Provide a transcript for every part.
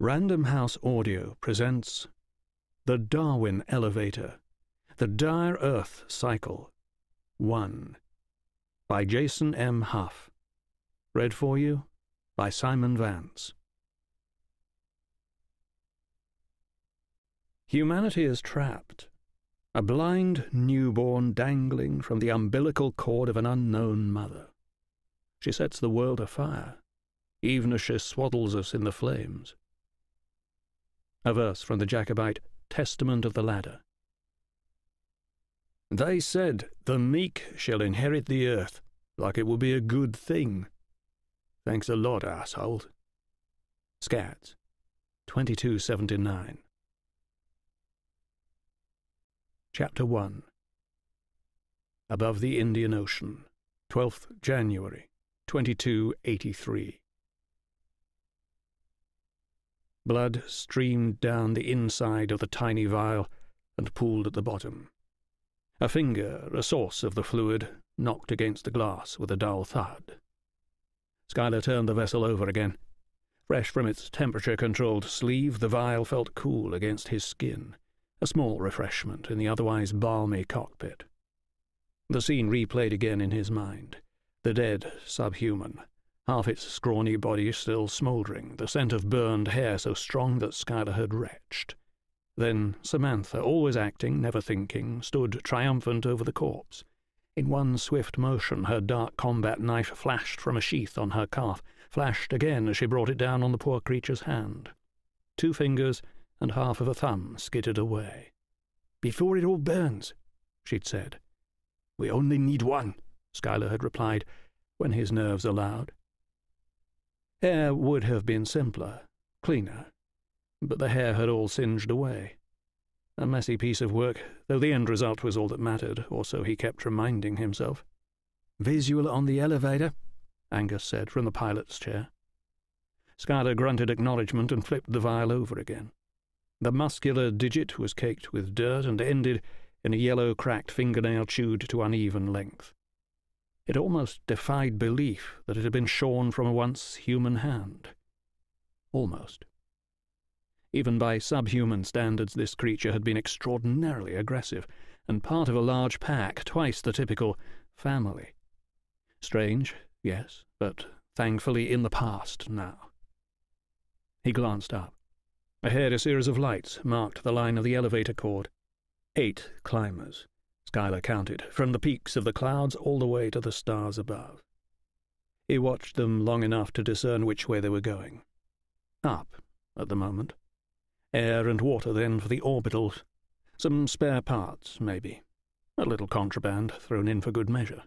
Random House Audio presents The Darwin Elevator, The Dire Earth Cycle, 1, by Jason M. Hough. Read for you by Simon Vance. Humanity is trapped, a blind newborn dangling from the umbilical cord of an unknown mother. She sets the world afire, even as she swaddles us in the flames. A verse from the Jacobite Testament of the Ladder. They said, the meek shall inherit the earth, like it will be a good thing. Thanks a lot, asshole. Scads, 2279. Chapter 1. Above the Indian Ocean, 12th January, 2283. Blood streamed down the inside of the tiny vial and pooled at the bottom. A finger, a source of the fluid, knocked against the glass with a dull thud. Schuyler turned the vessel over again. Fresh from its temperature-controlled sleeve, the vial felt cool against his skin, a small refreshment in the otherwise balmy cockpit. The scene replayed again in his mind. The dead subhuman, half its scrawny body still smouldering, the scent of burned hair so strong that Schuyler had retched. Then Samantha, always acting, never thinking, stood triumphant over the corpse. In one swift motion her dark combat knife flashed from a sheath on her calf, flashed again as she brought it down on the poor creature's hand. 2 fingers and half of a thumb skittered away. "Before it all burns," she'd said. "We only need one," Schuyler had replied, when his nerves allowed. Hair would have been simpler, cleaner, but the hair had all singed away. A messy piece of work, though the end result was all that mattered, or so he kept reminding himself. "Visual on the elevator," Angus said from the pilot's chair. Schuyler grunted acknowledgement and flipped the vial over again. The muscular digit was caked with dirt and ended in a yellow cracked fingernail chewed to uneven length. It almost defied belief that it had been shorn from a once human hand. Almost. Even by subhuman standards, this creature had been extraordinarily aggressive, and part of a large pack, twice the typical family. Strange, yes, but thankfully in the past now. He glanced up. Ahead, a series of lights marked the line of the elevator cord. 8 climbers. Schuyler counted, from the peaks of the clouds all the way to the stars above. He watched them long enough to discern which way they were going. Up, at the moment. Air and water then for the orbitals. Some spare parts, maybe. A little contraband thrown in for good measure.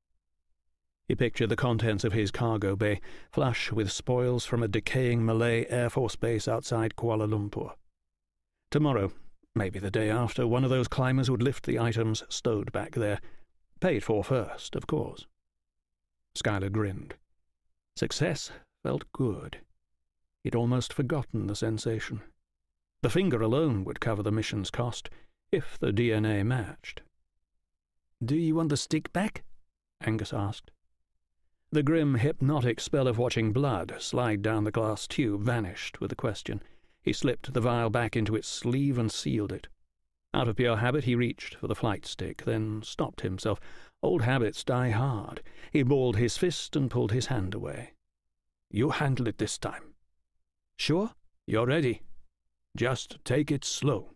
He pictured the contents of his cargo bay, flush with spoils from a decaying Malay Air Force base outside Kuala Lumpur. Tomorrow, maybe the day after, one of those climbers would lift the items stowed back there. Paid for first, of course. Schuyler grinned. Success felt good. He'd almost forgotten the sensation. The finger alone would cover the mission's cost, if the DNA matched. "Do you want the stick back?" Angus asked. The grim, hypnotic spell of watching blood slide down the glass tube vanished with the question. He slipped the vial back into its sleeve and sealed it. Out of pure habit he reached for the flight stick, then stopped himself. Old habits die hard. He balled his fist and pulled his hand away. "You handle it this time." "Sure? You're ready. Just take it slow."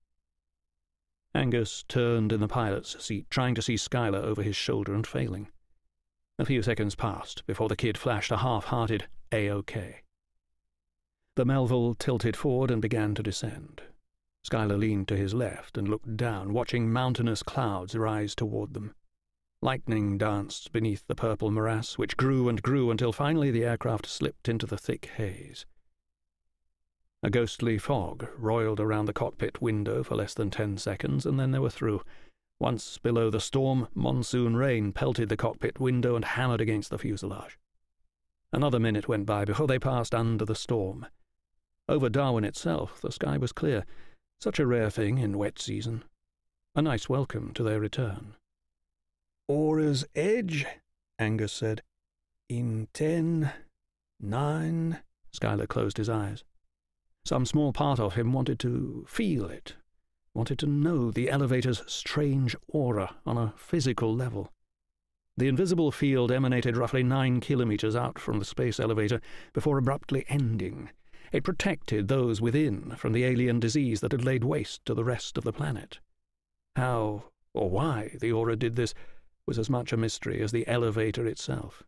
Angus turned in the pilot's seat, trying to see Schuyler over his shoulder and failing. A few seconds passed before the kid flashed a half-hearted A-OK. The Melville tilted forward and began to descend. Schuyler leaned to his left and looked down, watching mountainous clouds rise toward them. Lightning danced beneath the purple morass, which grew and grew until finally the aircraft slipped into the thick haze. A ghostly fog roiled around the cockpit window for less than 10 seconds, and then they were through. Once below the storm, monsoon rain pelted the cockpit window and hammered against the fuselage. Another minute went by before they passed under the storm. Over Darwin itself, the sky was clear, such a rare thing in wet season. A nice welcome to their return. "Aura's edge," Angus said. "In 10, 9... Schuyler closed his eyes. Some small part of him wanted to feel it, wanted to know the elevator's strange aura on a physical level. The invisible field emanated roughly 9 kilometers out from the space elevator before abruptly ending. It protected those within from the alien disease that had laid waste to the rest of the planet. How or why the aura did this was as much a mystery as the elevator itself.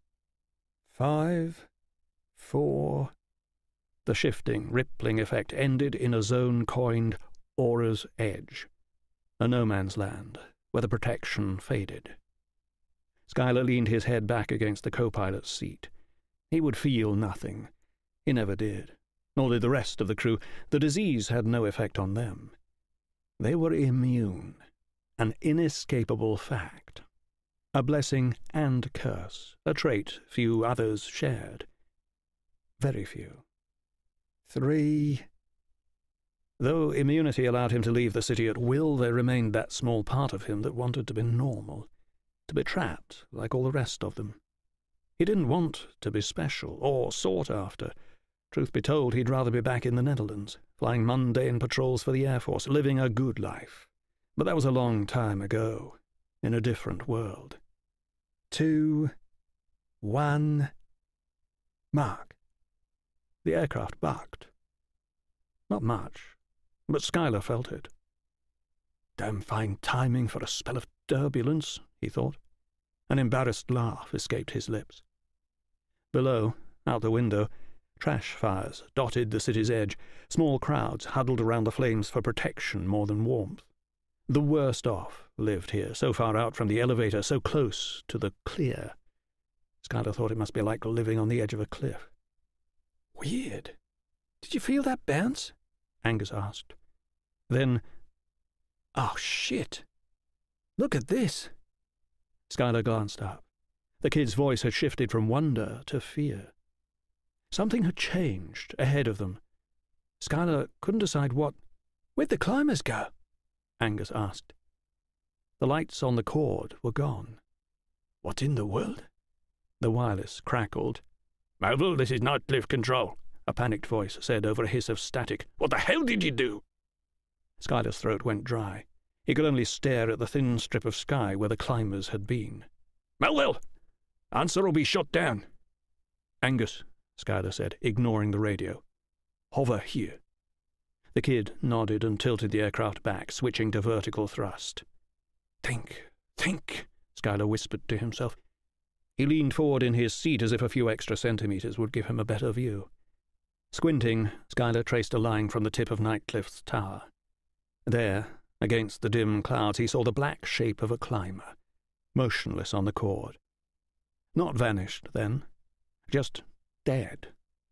5, 4... The shifting, rippling effect ended in a zone coined Aura's Edge, a no-man's land where the protection faded. Schuyler leaned his head back against the co-pilot's seat. He would feel nothing. He never did. Nor did the rest of the crew. The disease had no effect on them. They were immune, an inescapable fact. A blessing and curse, a trait few others shared. Very few. 3. Though immunity allowed him to leave the city at will, there remained that small part of him that wanted to be normal, to be trapped like all the rest of them. He didn't want to be special or sought after. Truth be told, he'd rather be back in the Netherlands, flying mundane patrols for the Air Force, living a good life. But that was a long time ago, in a different world. 2, 1... Mark. The aircraft bucked. Not much, but Schuyler felt it. Damn fine timing for a spell of turbulence, he thought. An embarrassed laugh escaped his lips. Below, out the window, trash fires dotted the city's edge, small crowds huddled around the flames for protection more than warmth. The worst off lived here, so far out from the elevator, so close to the clear. Schuyler thought it must be like living on the edge of a cliff. Weird. Did you feel that bounce? Angus asked. Then, oh shit. Look at this. Schuyler glanced up. The kid's voice had shifted from wonder to fear. Something had changed ahead of them. Schuyler couldn't decide what. Where'd the climbers go? Angus asked. The lights on the cord were gone. What in the world? The wireless crackled. Melville, this is Nightcliff Control, a panicked voice said over a hiss of static. What the hell did you do? Schuyler's throat went dry. He could only stare at the thin strip of sky where the climbers had been. Melville! Answer or be shot down. Angus, Schuyler said, ignoring the radio. Hover here. The kid nodded and tilted the aircraft back, switching to vertical thrust. Think, Schuyler whispered to himself. He leaned forward in his seat as if a few extra centimeters would give him a better view. Squinting, Schuyler traced a line from the tip of Nightcliff's tower. There, against the dim clouds, he saw the black shape of a climber, motionless on the cord. Not vanished, then, just dead.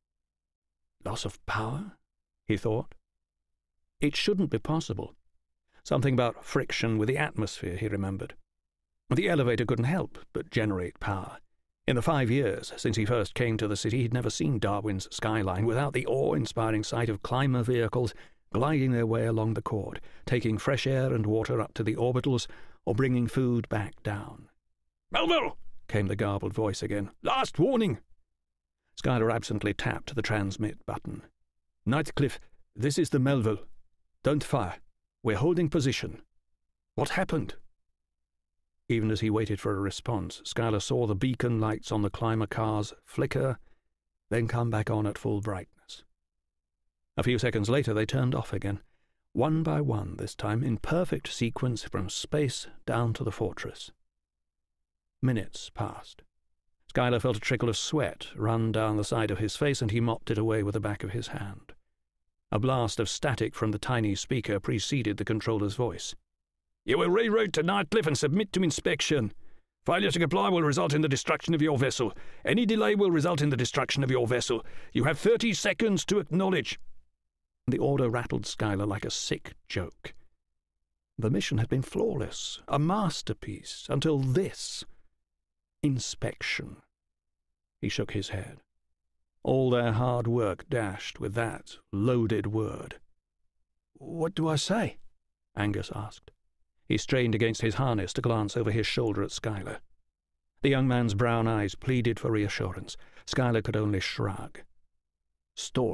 Loss of power? He thought. It shouldn't be possible. Something about friction with the atmosphere, he remembered. The elevator couldn't help but generate power. In the 5 years since he first came to the city, he'd never seen Darwin's skyline without the awe-inspiring sight of climber vehicles gliding their way along the cord, taking fresh air and water up to the orbitals, or bringing food back down. Melville! Came the garbled voice again. Last warning! Schuyler absently tapped the transmit button. Nightcliff, this is the Melville. Don't fire. We're holding position. What happened? Even as he waited for a response, Schuyler saw the beacon lights on the climber cars flicker, then come back on at full brightness. A few seconds later they turned off again, one by one this time, in perfect sequence from space down to the fortress. Minutes passed. Schuyler felt a trickle of sweat run down the side of his face, and he mopped it away with the back of his hand. A blast of static from the tiny speaker preceded the controller's voice. You will reroute to Nightcliff and submit to inspection. Failure to comply will result in the destruction of your vessel. Any delay will result in the destruction of your vessel. You have 30 seconds to acknowledge. The order rattled Schuyler like a sick joke. The mission had been flawless, a masterpiece, until this. Inspection. He shook his head. All their hard work dashed with that loaded word. What do I say? Angus asked. He strained against his harness to glance over his shoulder at Schuyler. The young man's brown eyes pleaded for reassurance. Schuyler could only shrug. Stall,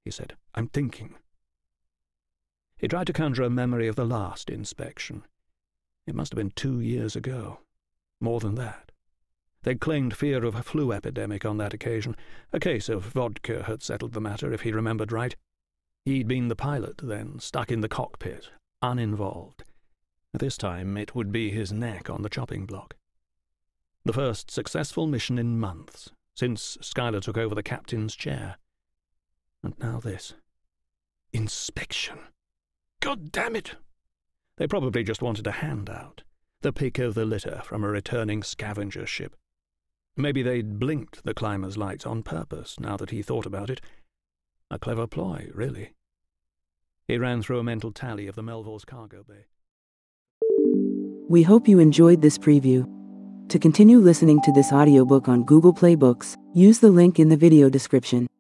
he said. "I'm thinking." He tried to conjure a memory of the last inspection. It must have been 2 years ago. More than that. They'd claimed fear of a flu epidemic on that occasion. A case of vodka had settled the matter, if he remembered right. He'd been the pilot then, stuck in the cockpit, uninvolved. This time it would be his neck on the chopping block. The first successful mission in months, since Schuyler took over the captain's chair. And now this. Inspection. God damn it! They probably just wanted a handout, the pick of the litter from a returning scavenger ship. Maybe they'd blinked the climber's lights on purpose, now that he thought about it. A clever ploy, really. He ran through a mental tally of the Melville's cargo bay. We hope you enjoyed this preview. To continue listening to this audiobook on Google Play Books, use the link in the video description.